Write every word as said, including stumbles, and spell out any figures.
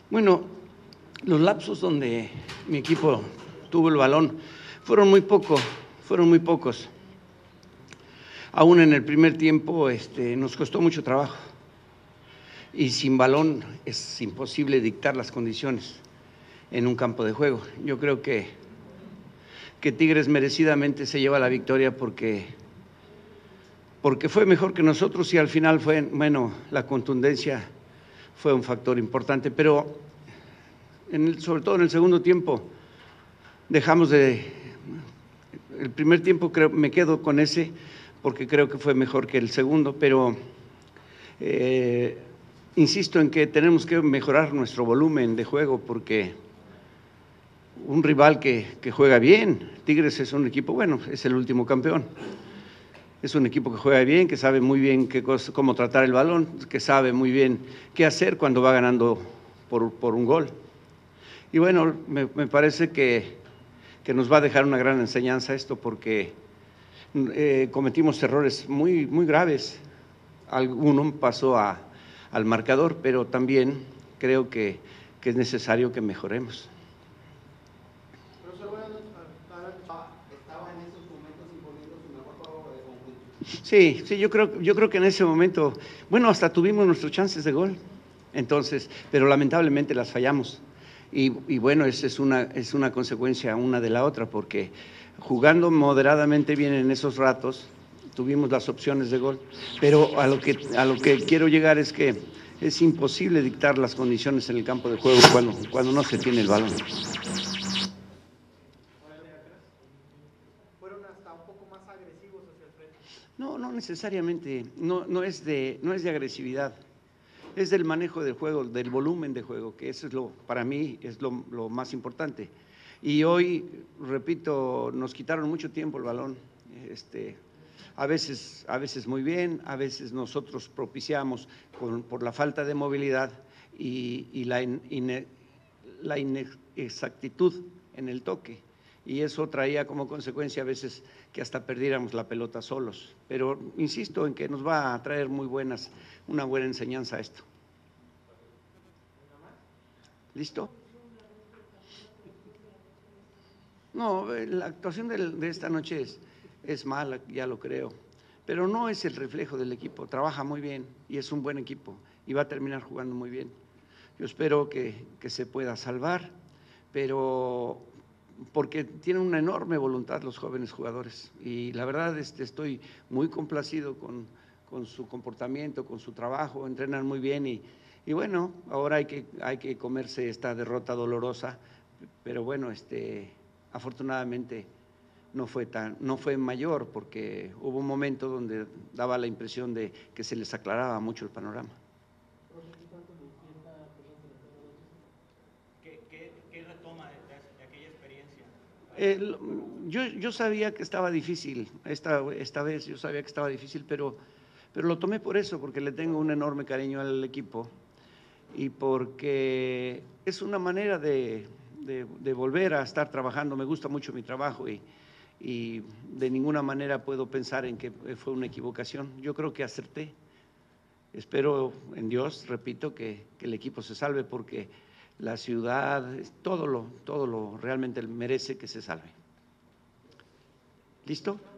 Bueno, los lapsos donde mi equipo tuvo el balón fueron muy pocos, fueron muy pocos. Aún en el primer tiempo este, nos costó mucho trabajo y sin balón es imposible dictar las condiciones en un campo de juego. Yo creo que, que Tigres merecidamente se lleva la victoria porque, porque fue mejor que nosotros y al final fue, bueno, la contundencia fue un factor importante, pero en el, sobre todo en el segundo tiempo dejamos de… El primer tiempo creo, me quedo con ese porque creo que fue mejor que el segundo, pero eh, insisto en que tenemos que mejorar nuestro volumen de juego porque un rival que, que juega bien, Tigres es un equipo, bueno, es el último campeón, es un equipo que juega bien, que sabe muy bien qué cosa, cómo tratar el balón, que sabe muy bien qué hacer cuando va ganando por, por un gol. Y bueno, me, me parece que, que nos va a dejar una gran enseñanza esto porque eh, cometimos errores muy, muy graves. Alguno pasó a, al marcador, pero también creo que, que es necesario que mejoremos. Sí, sí, yo creo, yo creo que en ese momento, bueno, hasta tuvimos nuestros chances de gol, entonces, pero lamentablemente las fallamos. Y, y bueno, esa es una, es una consecuencia una de la otra, porque jugando moderadamente bien en esos ratos, tuvimos las opciones de gol, pero a lo que, a lo que quiero llegar es que es imposible dictar las condiciones en el campo de juego cuando, cuando no se tiene el balón. No, no necesariamente, no, no, es de, no es de agresividad, es del manejo del juego, del volumen de juego, que eso es lo, para mí es lo, lo más importante. Y hoy, repito, nos quitaron mucho tiempo el balón, este, a veces, a veces muy bien, a veces nosotros propiciamos con, por la falta de movilidad y, y la, in, la inexactitud en el toque. Y eso traía como consecuencia a veces que hasta perdiéramos la pelota solos. Pero insisto en que nos va a traer muy buenas, una buena enseñanza esto. ¿Listo? No, la actuación de, de esta noche es, es mala, ya lo creo, pero no es el reflejo del equipo, trabaja muy bien y es un buen equipo y va a terminar jugando muy bien. Yo espero que, que se pueda salvar, pero porque tienen una enorme voluntad los jóvenes jugadores y la verdad este, estoy muy complacido con, con su comportamiento, con su trabajo, entrenan muy bien y, y bueno, ahora hay que, hay que comerse esta derrota dolorosa, pero bueno, este, afortunadamente no fue, tan, no fue mayor porque hubo un momento donde daba la impresión de que se les aclaraba mucho el panorama. ¿Qué, qué, qué retoma de, de aquella experiencia? Eh, yo, yo sabía que estaba difícil, esta, esta vez yo sabía que estaba difícil, pero, pero lo tomé por eso, porque le tengo un enorme cariño al equipo y porque es una manera de, de, de volver a estar trabajando. Me gusta mucho mi trabajo y, y de ninguna manera puedo pensar en que fue una equivocación. Yo creo que acerté. Espero en Dios, repito, que, que el equipo se salve porque la ciudad, todo lo, todo lo realmente merece que se salve. ¿Listo?